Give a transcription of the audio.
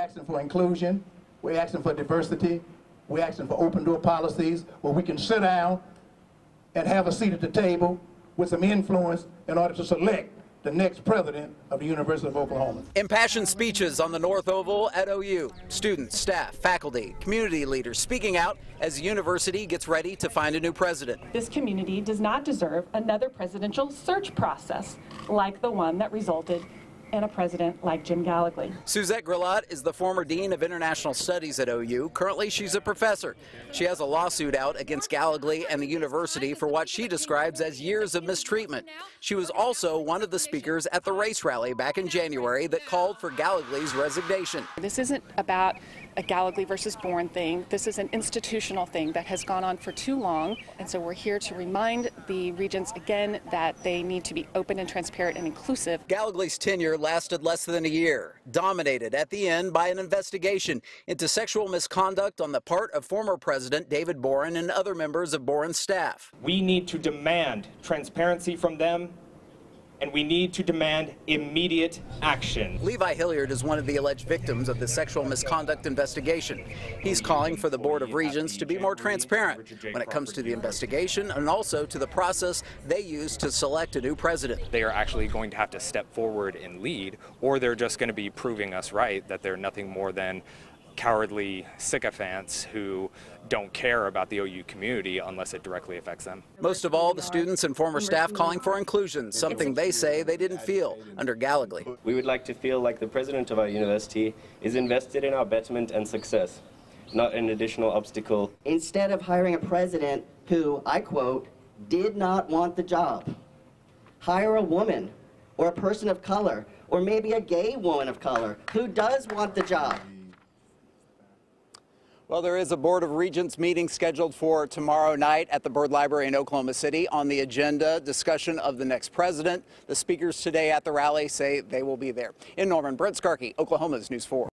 asking for inclusion, we're asking for diversity, we're asking for open door policies where we can sit down and have a seat at the table with some influence in order to select the next president of the University of Oklahoma. Impassioned speeches on the North Oval at OU. Students, staff, faculty, community leaders speaking out as the university gets ready to find a new president. This community does not deserve another presidential search process like the one that resulted in a president like Jim Gallogly. Suzette Grillat is the former dean of international studies at OU. Currently, she's a professor. She has a lawsuit out against Gallogly and the university for what she describes as years of mistreatment. She was also one of the speakers at the race rally back in January that called for Gallogly's resignation. This isn't about a Gallogly versus Bourne thing. This is an institutional thing that has gone on for too long. And so we're here to remind the regents again that they need to be open and transparent and inclusive. Gallogly's tenure lasted less than a year, dominated at the end by an investigation into sexual misconduct on the part of former President David Boren and other members of Boren's staff. We need to demand transparency from them, and we need to demand immediate action. Levi Hilliard is one of the alleged victims of the sexual misconduct investigation. He's calling for the Board of Regents to be more transparent when it comes to the investigation and also to the process they use to select a new president. They are actually going to have to step forward and lead, or they're just going to be proving us right that they're nothing more than cowardly sycophants who don't care about the OU community unless it directly affects them. Most of all, the students and former staff calling for inclusion, something they say they didn't feel under Gallogly. We would like to feel like the president of our university is invested in our betterment and success, not an additional obstacle. Instead of hiring a president who, I quote, did not want the job, hire a woman or a person of color or maybe a gay woman of color who does want the job. Well, there is a Board of Regents meeting scheduled for tomorrow night at the Byrd Library in Oklahoma City. On the agenda, discussion of the next president. The speakers today at the rally say they will be there. In Norman, Brent Skarkey, Oklahoma's News 4.